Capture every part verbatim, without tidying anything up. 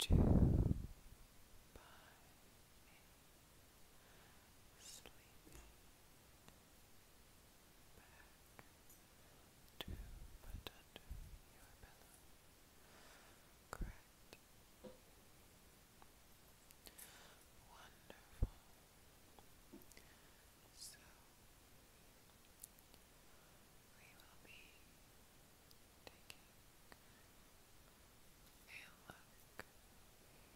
to by sleeping back to put under your pillow. Correct. Wonderful. So, we will be taking a look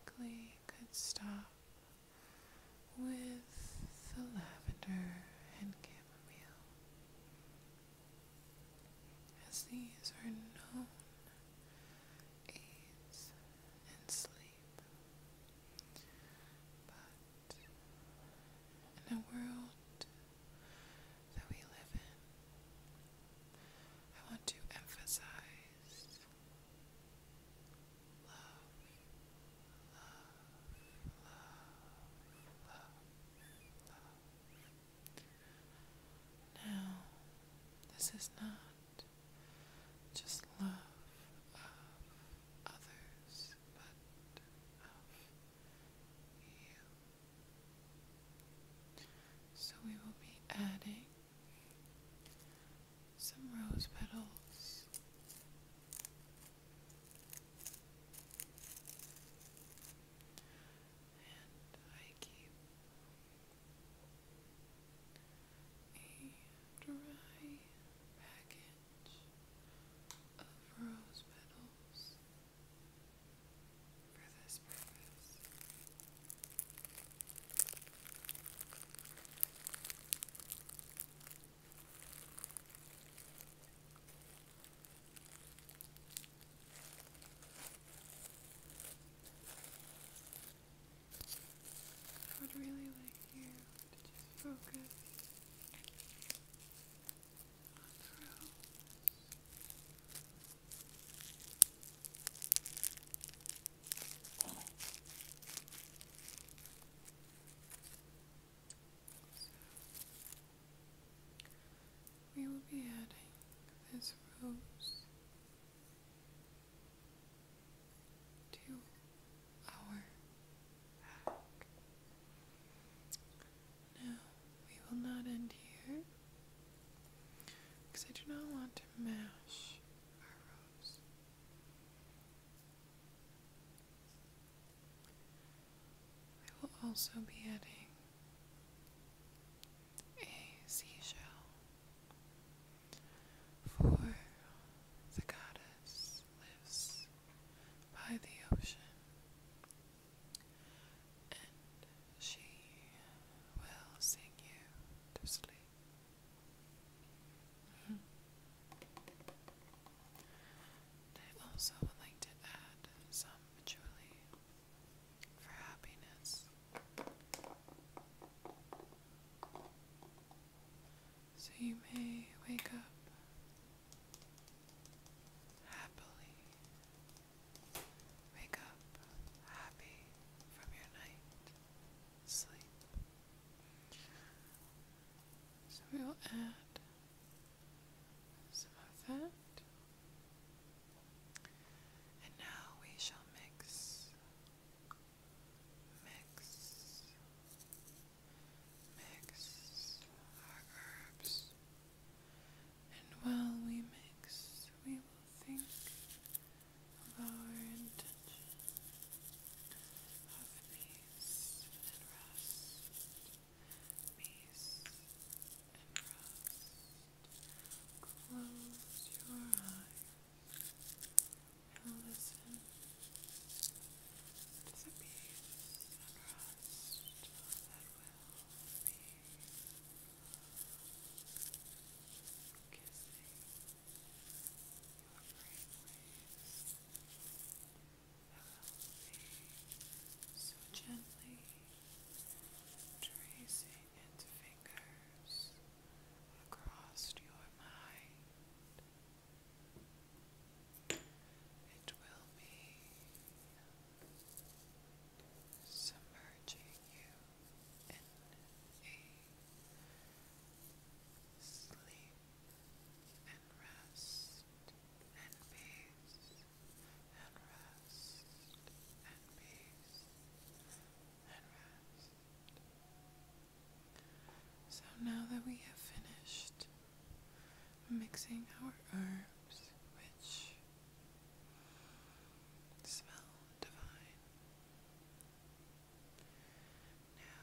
likely could stop with the lavender and chamomile, as these are known aids in sleep. But in a world that we live in, I want to emphasize love, love, love, love, love. Now, this is not just love of others, but of you. So we will be adding some rose petals, and I keep a dry package of rose petals for this purpose. I would really like you to just focus on the rose. We will be adding this rose to our pack. Now, we will not end here, because I do not want to mash our rose. I will also be adding a seashell for the goddess lives by the ocean, and she will sing you to sleep. Mhm. I also would like to add some patchouli for happiness. So you may wake up happily, wake up happy from your night sleep. So we will add some of that, and now we shall mix, mix, mix our herbs. And while we mix, we will think of our intention of peace and rest, peace and rest. Close your eyes and listen to the peace and rest that will be kissing your brainwaves, that will be so gently tracing its fingers across your mind. It will be submerging you in a sleep and rest and peace and rest and peace and rest. So now that we have finished mixing our herbs, which smell divine, now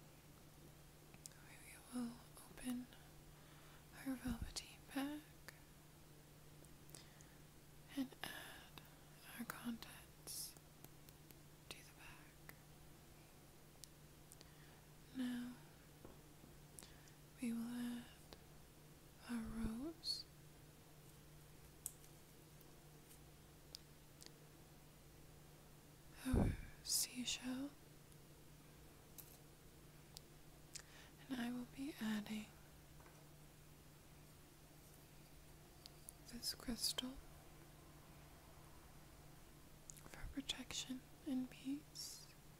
we will open our velveteen bag and add our contents to the bag. this crystal for protection and peace.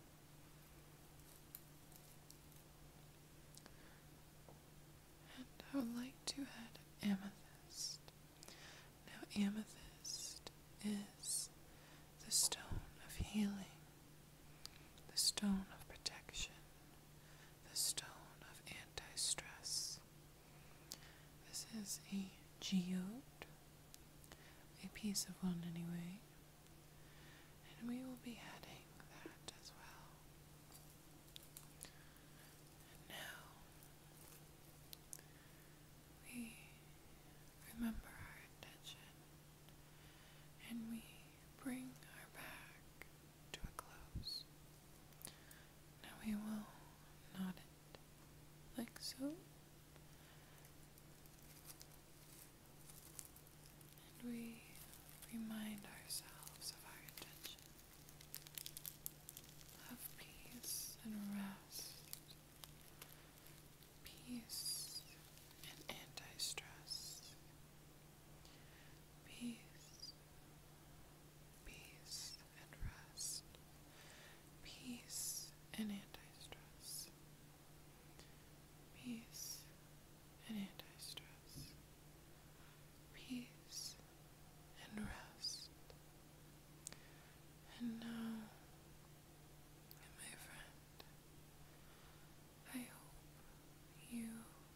And I would like to add amethyst. Now, amethyst is the stone of healing, the stone of protection, the stone of anti-stress. This is a geode, a piece of one anyway, and we will be adding that as well. And now we remember our intention and we bring our back to a close. Now we will knot it like so. And we remind ourselves of our intention of peace and rest, peace and anti-stress, peace, peace and rest, peace and anti-stress, peace and anti-stress, peace and rest. And now, my friend, I hope you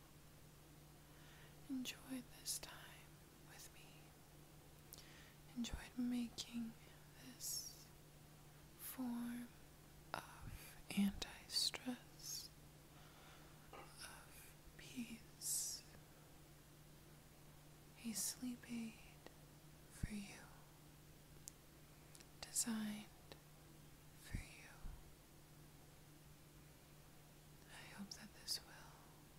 enjoyed this time with me, enjoyed making this form of anti-stress, of peace, a sleep aid for you, designed for you. I hope that this will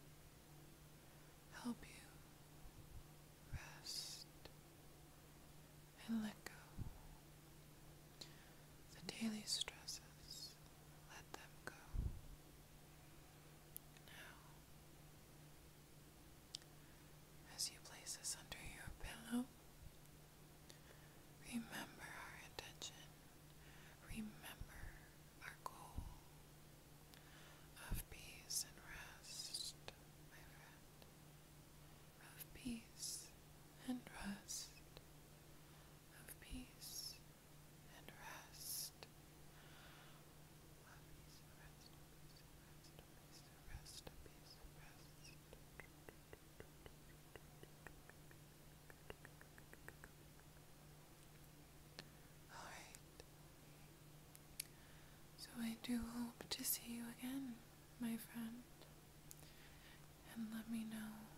help you rest and let go. The daily stresses, let them go. Now, as you place this under your pillow, remember our intention. Remember our goal of peace and rest, my friend. Of peace and rest. Of peace and rest. Of peace and rest. Of peace and rest. Of peace and rest. Of peace and rest. Alright. So I do hope to see you again, my friend. And let me know